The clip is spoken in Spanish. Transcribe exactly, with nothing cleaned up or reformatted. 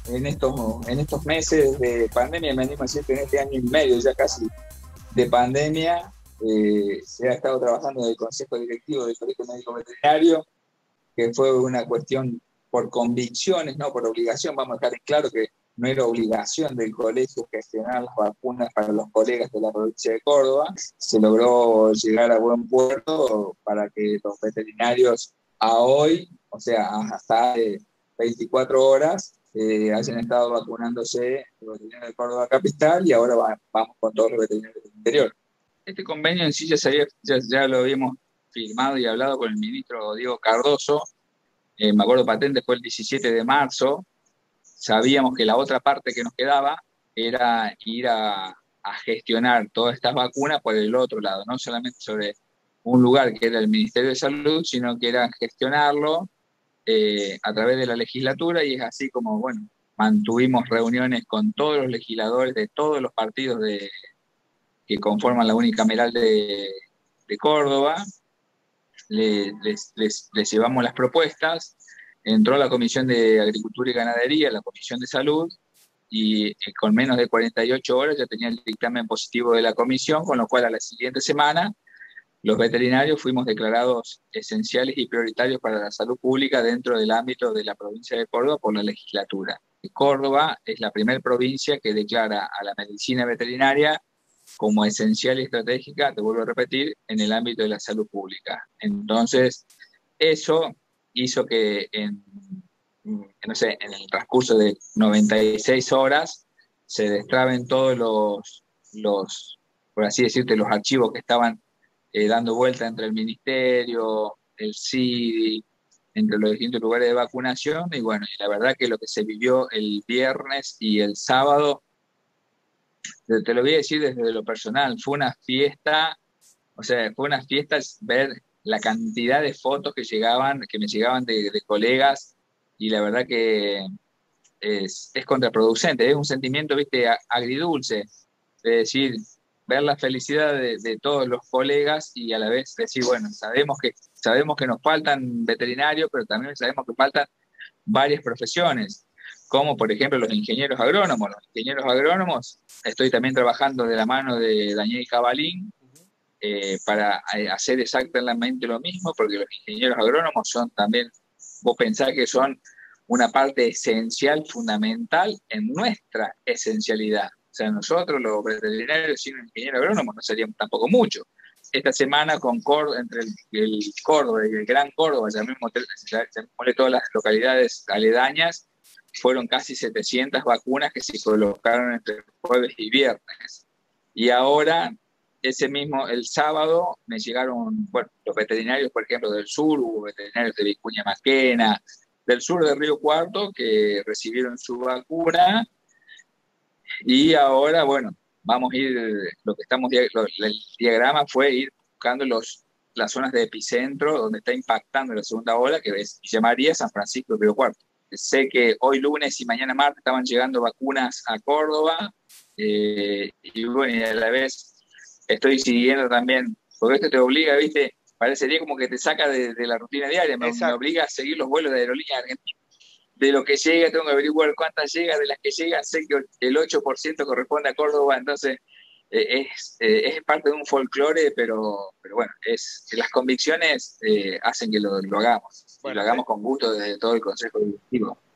en estos, en estos meses de pandemia, me animo a decir que en este año y medio ya casi de pandemia, eh, se ha estado trabajando en el Consejo Directivo del Colegio Médico Veterinario, que fue una cuestión por convicciones, no por obligación. Vamos a dejar en claro que no era obligación del colegio gestionar las vacunas para los colegas de la provincia de Córdoba. Se logró llegar a buen puerto para que los veterinarios a hoy, o sea, hasta hace veinticuatro horas, eh, hayan estado vacunándose los veterinarios de Córdoba Capital, y ahora va, vamos con todos los veterinarios del interior. Este convenio en sí ya, sabía, ya, ya lo habíamos firmado y hablado con el ministro Diego Cardoso. Eh, me acuerdo patente, fue el diecisiete de marzo. Sabíamos que la otra parte que nos quedaba era ir a, a gestionar todas estas vacunas por el otro lado, no solamente sobre un lugar que era el Ministerio de Salud, sino que era gestionarlo eh, a través de la legislatura, y es así como, bueno, mantuvimos reuniones con todos los legisladores de todos los partidos de, que conforman la unicameral de, de Córdoba. Le, les, les, les llevamos las propuestas, entró la Comisión de Agricultura y Ganadería, la Comisión de Salud, y eh, con menos de cuarenta y ocho horas ya tenía el dictamen positivo de la comisión, con lo cual a la siguiente semana los veterinarios fuimos declarados esenciales y prioritarios para la salud pública dentro del ámbito de la provincia de Córdoba por la legislatura. Córdoba es la primera provincia que declara a la medicina veterinaria como esencial y estratégica, te vuelvo a repetir, en el ámbito de la salud pública. Entonces, eso hizo que en, no sé, en el transcurso de noventa y seis horas se destraben todos los, los, por así decirte, los archivos que estaban eh, dando vuelta entre el ministerio, el C I D, entre los distintos lugares de vacunación. Y bueno, y la verdad que lo que se vivió el viernes y el sábado, te lo voy a decir desde lo personal, fue una fiesta. O sea, fue una fiesta ver la cantidad de fotos que llegaban, que me llegaban de, de colegas, y la verdad que es, es contraproducente, es un sentimiento, viste, agridulce, de decir, ver la felicidad de, de todos los colegas, y a la vez decir, bueno, sabemos que, sabemos que nos faltan veterinarios, pero también sabemos que faltan varias profesiones, como por ejemplo los ingenieros agrónomos. Los ingenieros agrónomos, estoy también trabajando de la mano de Daniel Cabalín, eh, para eh, hacer exactamente lo mismo, porque los ingenieros agrónomos son también, vos pensás que son una parte esencial, fundamental en nuestra esencialidad. O sea, nosotros los veterinarios sin un ingeniero agrónomo no seríamos tampoco mucho. Esta semana con Córdoba, entre el, el Córdoba y el Gran Córdoba, llamémosle todas las localidades aledañas, fueron casi setecientas vacunas que se colocaron entre jueves y viernes. Y ahora, ese mismo, el sábado, me llegaron, bueno, los veterinarios, por ejemplo, del sur, hubo veterinarios de Vicuña Maquena, del sur de Río Cuarto, que recibieron su vacuna. Y ahora, bueno, vamos a ir, lo que estamos, lo, el diagrama fue ir buscando los, las zonas de epicentro donde está impactando la segunda ola, que es Villa María, San Francisco y Río Cuarto. Sé que hoy lunes y mañana martes estaban llegando vacunas a Córdoba, eh, y bueno, y a la vez estoy siguiendo también, porque esto te obliga, viste, parecería como que te saca de, de la rutina diaria, me, me obliga a seguir los vuelos de aerolínea argentina. De lo que llega, tengo que averiguar cuántas llega, de las que llegan, sé que el ocho por ciento corresponde a Córdoba, entonces eh, es, eh, es parte de un folclore, pero, pero bueno, es, las convicciones eh, hacen que lo, lo hagamos, bueno, y lo hagamos con gusto desde todo el Consejo Directivo.